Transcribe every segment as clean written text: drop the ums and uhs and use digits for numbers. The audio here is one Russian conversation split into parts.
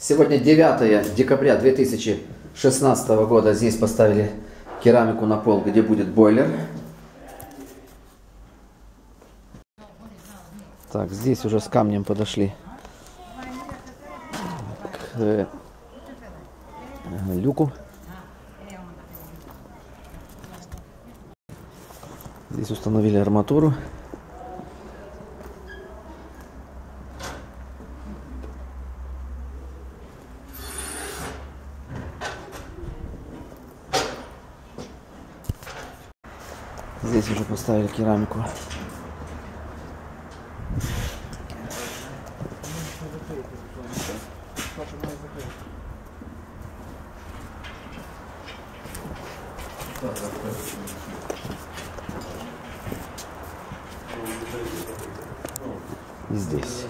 Сегодня 9 декабря 2016 года. Здесь поставили керамику на пол, где будет бойлер. Так, здесь уже с камнем подошли к люку. Здесь установили арматуру. Здесь уже поставили керамику. И здесь.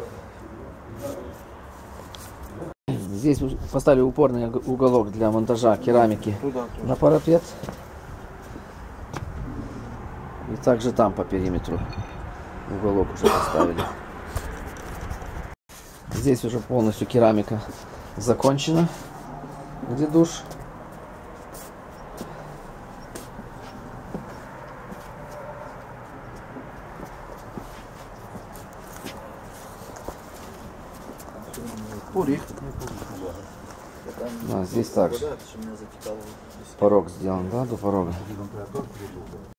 Здесь поставили упорный уголок для монтажа керамики на парапет. И также там по периметру уголок уже поставили. Здесь уже полностью керамика закончена, где душ. Здесь также порог сделан, да, до порога.